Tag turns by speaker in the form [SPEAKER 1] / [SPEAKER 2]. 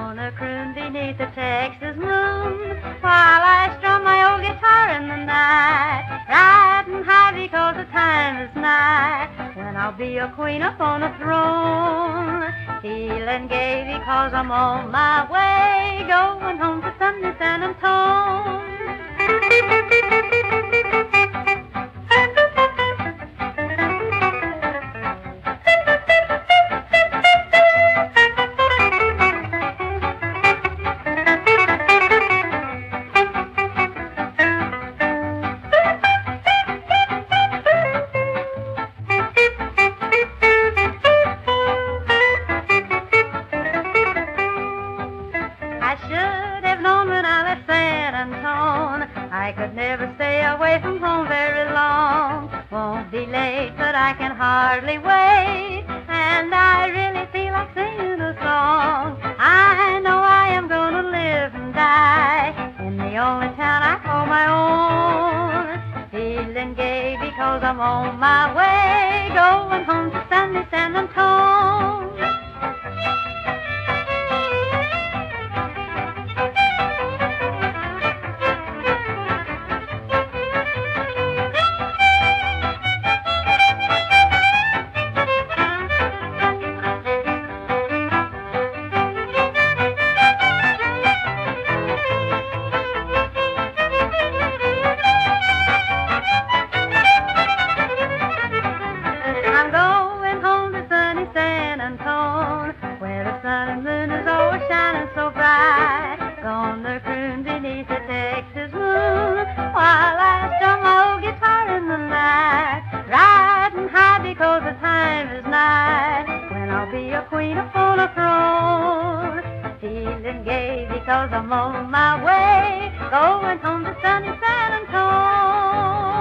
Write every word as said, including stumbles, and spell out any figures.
[SPEAKER 1] Gonna croon beneath the Texas moon while I strum my old guitar in the night, riding high because the time is nigh when I'll be a queen upon a throne, feeling gay because I'm on my way, going home to sunny San Antone. I should have known when I left San Antone I could never stay away from home very long. Won't be late, but I can hardly wait, and I really feel like singing a song. I know I am gonna live and die in the only town I call my own, feeling gay because I'm on my way, going home to sunny San Antone. I'm going home to sunny San Antone, where the sun and moon is always shining so bright. Gonna croon beneath the Texas moon while I strum my old guitar in the night, riding high because the time is nigh when I'll be a queen upon a throne, feeling gay because I'm on my way, going home to sunny San Antone.